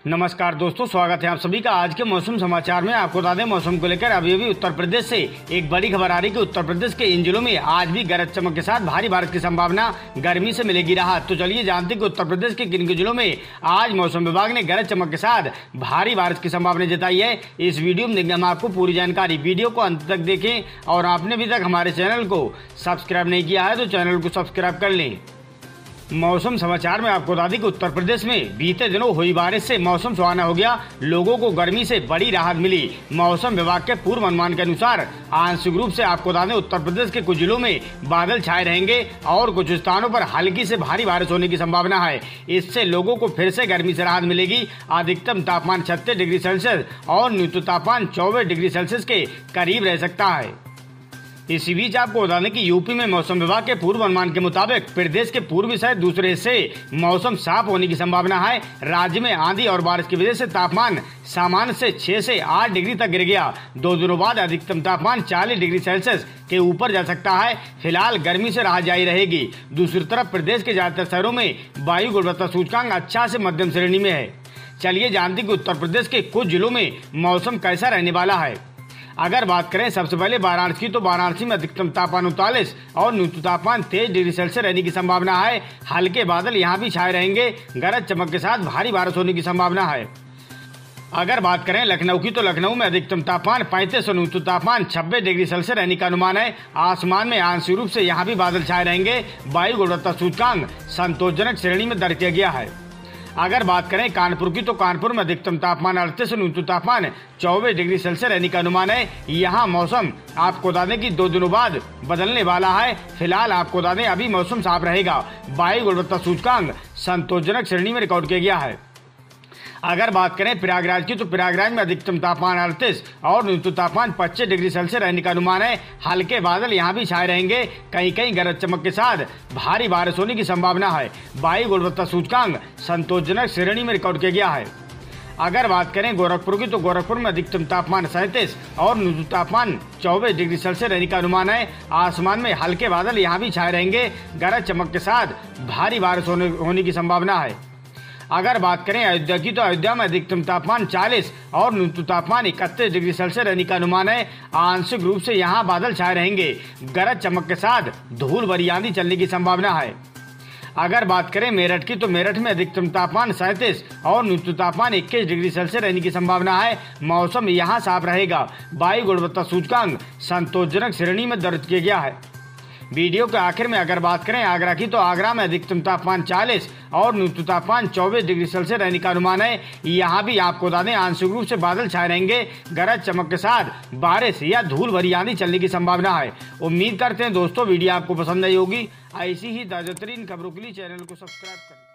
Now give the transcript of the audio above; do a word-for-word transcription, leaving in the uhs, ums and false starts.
नमस्कार दोस्तों, स्वागत है आप सभी का आज के मौसम समाचार में। आपको बता दें, मौसम को लेकर अभी अभी उत्तर प्रदेश से एक बड़ी खबर आ रही कि उत्तर प्रदेश के इन जिलों में आज भी गरज चमक के साथ भारी बारिश की संभावना, गर्मी से मिलेगी राहत। तो चलिए जानते हैं कि उत्तर प्रदेश के किन किन जिलों में आज मौसम विभाग ने गरज चमक के साथ भारी बारिश की संभावना जताई है। इस वीडियो में देंगे हम आपको पूरी जानकारी। वीडियो को अंत तक देखें और आपने अभी तक हमारे चैनल को सब्सक्राइब नहीं किया है तो चैनल को सब्सक्राइब कर लें। मौसम समाचार में आपको बता दें कि उत्तर प्रदेश में बीते दिनों हुई बारिश से मौसम सुहाना हो गया, लोगों को गर्मी से बड़ी राहत मिली। मौसम विभाग के पूर्व अनुमान के अनुसार आंशिक रूप से आपको बता दें उत्तर प्रदेश के कुछ जिलों में बादल छाए रहेंगे और कुछ स्थानों पर हल्की से भारी बारिश होने की संभावना है। इससे लोगों को फिर से गर्मी से राहत मिलेगी। अधिकतम तापमान छत्तीस डिग्री सेल्सियस और न्यूनतम तापमान चौबीस डिग्री सेल्सियस के करीब रह सकता है। इसी बीच आपको बता दें कि यूपी में मौसम विभाग के पूर्व अनुमान के मुताबिक प्रदेश के पूर्वी सहित दूसरे हिस्से मौसम साफ होने की संभावना है। राज्य में आंधी और बारिश की वजह से तापमान सामान्य से छह से आठ डिग्री तक गिर गया। दो दिनों बाद अधिकतम तापमान चालीस डिग्री सेल्सियस के ऊपर जा सकता है। फिलहाल गर्मी से राहत जारी रहेगी। दूसरी तरफ प्रदेश के ज्यादातर शहरों में वायु गुणवत्ता सूचकांक अच्छा से मध्यम श्रेणी में है। चलिए जानते हैं कि उत्तर प्रदेश के कुछ जिलों में मौसम कैसा रहने वाला है। अगर बात करें सबसे पहले वाराणसी की, तो वाराणसी में अधिकतम तापमान उनतालीस और न्यूनतम तापमान तेईस डिग्री सेल्सियस रहने की संभावना है। हल्के बादल यहां भी छाए रहेंगे। गरज चमक के साथ भारी बारिश होने की संभावना है। अगर बात करें लखनऊ की, तो लखनऊ में अधिकतम तापमान पैंतीस और न्यूनतम तापमान छब्बीस डिग्री सेल्सियस रहने का अनुमान है। आसमान में आंशिक रूप से यहाँ भी बादल छाए रहेंगे। वायु गुणवत्ता सूचकांक संतोषजनक श्रेणी में दर्ज किया गया है। अगर बात करें कानपुर की, तो कानपुर में अधिकतम तापमान अड़तीस और न्यूनतम तापमान चौबीस डिग्री सेल्सियस रहने का अनुमान है। यहाँ मौसम आपको बता दें कि दो दिनों बाद बदलने वाला है। फिलहाल आपको बता दें अभी मौसम साफ रहेगा। वायु गुणवत्ता सूचकांक संतोषजनक श्रेणी में रिकॉर्ड किया गया है। अगर बात करें प्रयागराज की, तो प्रयागराज में अधिकतम तापमान अड़तीस और न्यूनतम तापमान पच्चीस डिग्री सेल्सियस रहने का अनुमान है। हल्के बादल यहां भी छाए रहेंगे। कहीं कहीं गरज चमक के साथ भारी बारिश होने की संभावना है। वायु गुणवत्ता सूचकांक संतोषजनक श्रेणी में रिकॉर्ड किया गया है। अगर बात करें गोरखपुर की, तो गोरखपुर में अधिकतम तापमान सैंतीस और न्यूनतम तापमान चौबीस डिग्री सेल्सियस रहने का अनुमान है। आसमान में हल्के बादल यहाँ भी छाए रहेंगे। गरज चमक के साथ भारी बारिश होने होने की संभावना है। अगर बात करें अयोध्या की, तो अयोध्या में अधिकतम तापमान चालीस और न्यूनतम तापमान इकतीस डिग्री सेल्सियस रहने का अनुमान है। आंशिक रूप से यहाँ बादल छाए रहेंगे। गरज चमक के साथ धूल भरी आंधी चलने की संभावना है। अगर बात करें मेरठ की, तो मेरठ में अधिकतम तापमान सैंतीस और न्यूनतम तापमान इक्कीस डिग्री सेल्सियस रहने की संभावना है। मौसम यहाँ साफ रहेगा। वायु गुणवत्ता सूचकांक संतोषजनक श्रेणी में दर्ज किया गया है। वीडियो के आखिर में अगर बात करें आगरा की, तो आगरा में अधिकतम तापमान चालीस और न्यूनतम तापमान चौबीस डिग्री सेल्सियस रहने का अनुमान है। यहाँ भी आपको बता दें आंशिक रूप से बादल छाए रहेंगे। गरज चमक के साथ बारिश या धूल भरी आंधी चलने की संभावना है। उम्मीद करते हैं दोस्तों वीडियो आपको पसंद आई होगी। ऐसी ही ताज़ा तरीन खबरों के लिए चैनल को सब्सक्राइब करें।